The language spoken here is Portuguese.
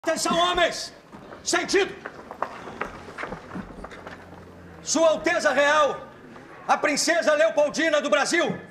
Atenção, homens! Sentido! Sua Alteza Real, a Princesa Leopoldina do Brasil,